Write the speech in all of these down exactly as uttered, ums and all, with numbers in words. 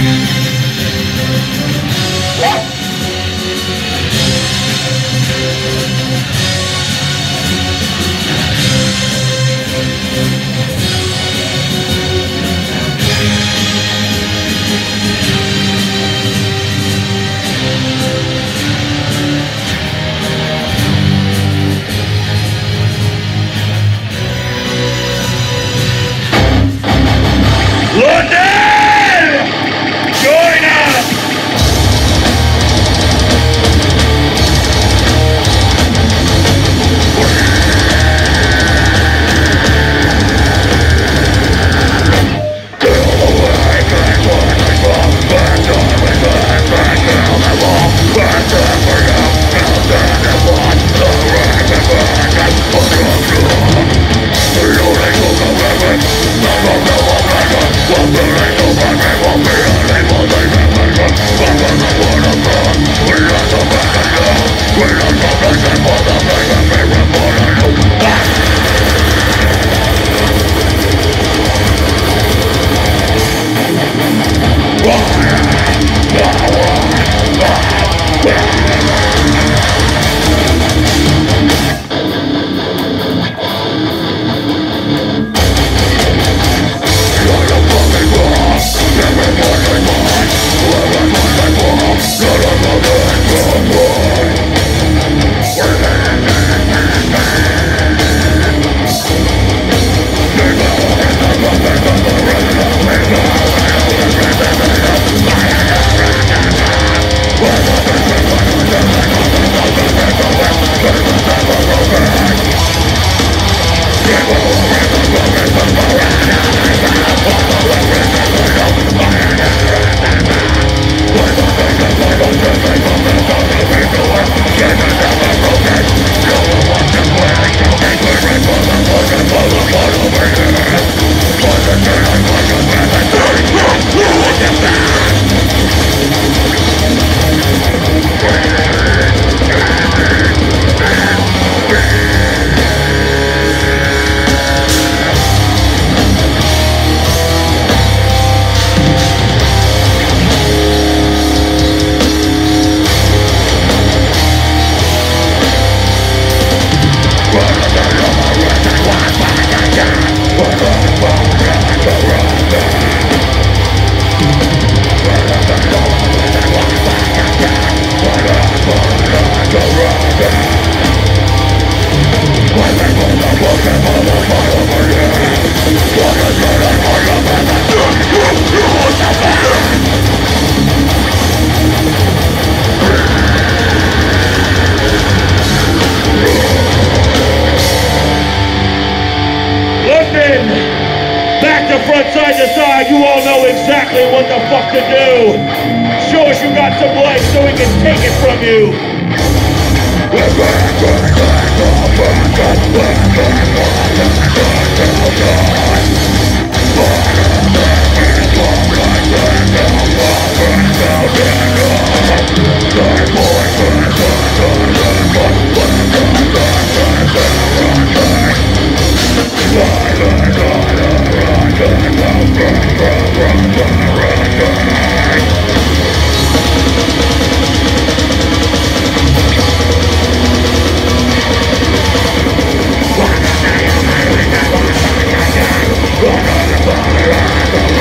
We're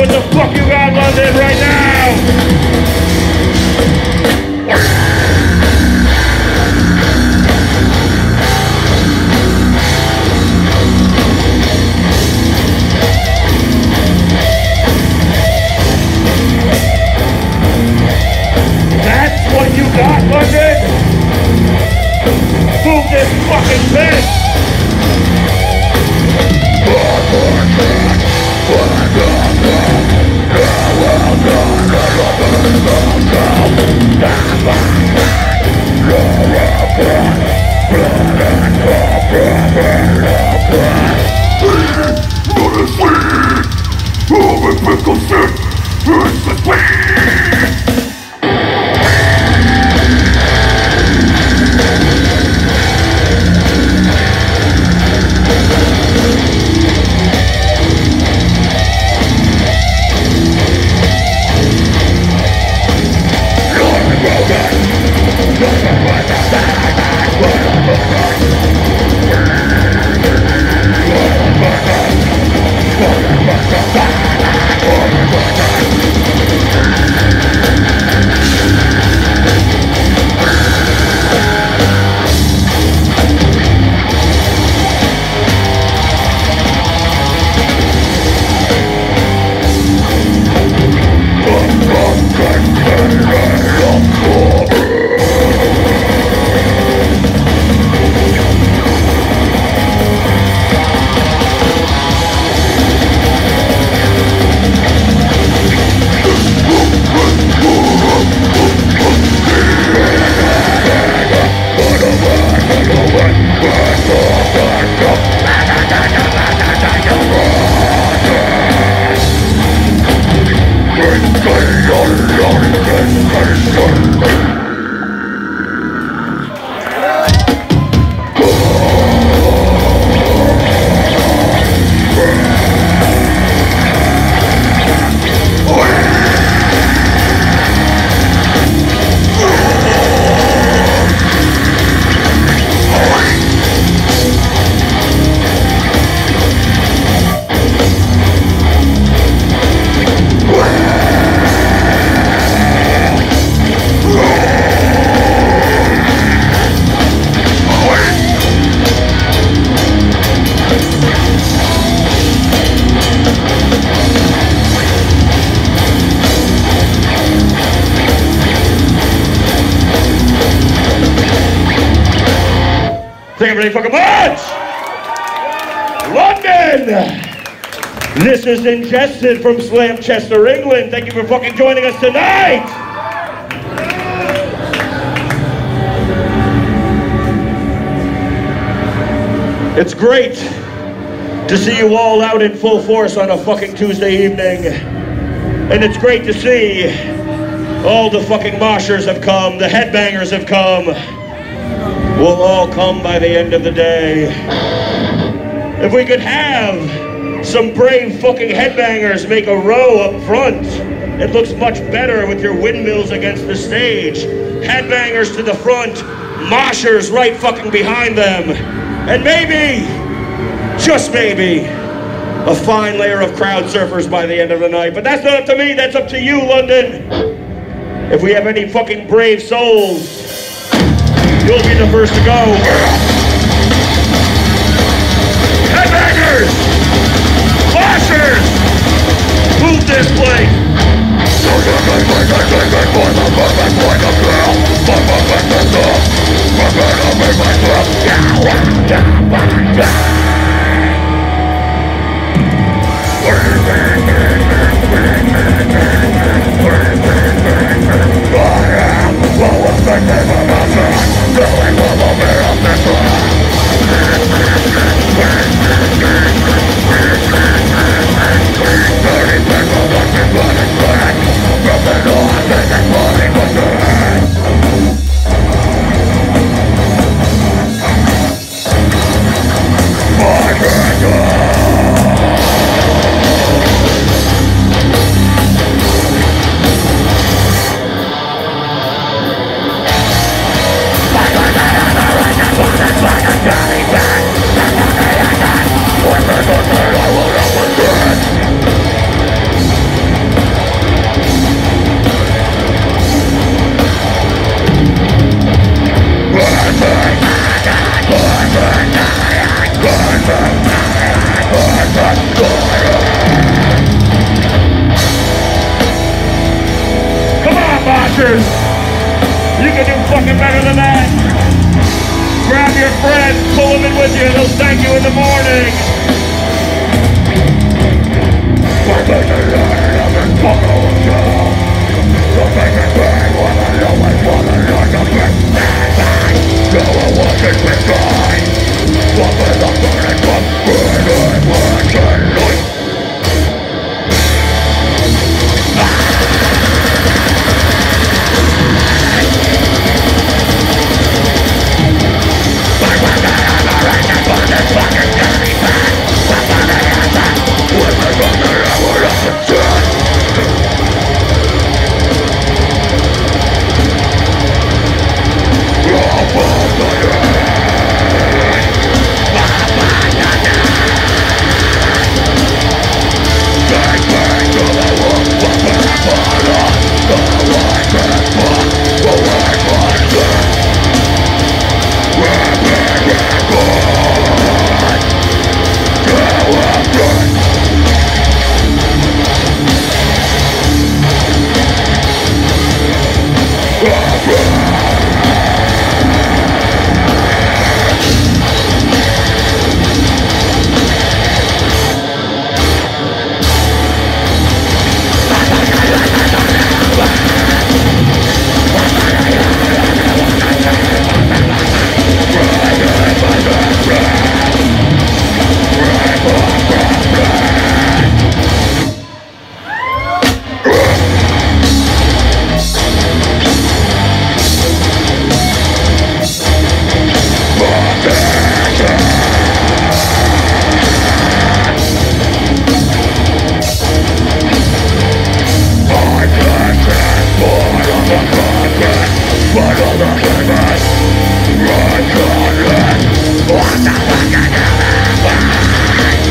what the fuck you got, London, right now! That's what you got, London? Move this fucking bitch! Thank you very fucking much! London! This is Ingested from Slamchester, England. Thank you for fucking joining us tonight! It's great to see you all out in full force on a fucking Tuesday evening. And it's great to see all the fucking moshers have come, the headbangers have come. We'll all come by the end of the day. If we could have some brave fucking headbangers make a row up front, it looks much better with your windmills against the stage. Headbangers to the front, moshers right fucking behind them. And maybe, just maybe, a fine layer of crowd surfers by the end of the night. But that's not up to me, that's up to you, London. If we have any fucking brave souls, you'll be the first to go. Headbangers! Flashers! Move this place! Going masters. You can do fucking better than that. Grab your friends, pull them in with you, and they'll thank you in the morning.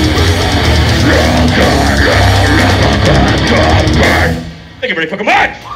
Thank you very fucking much!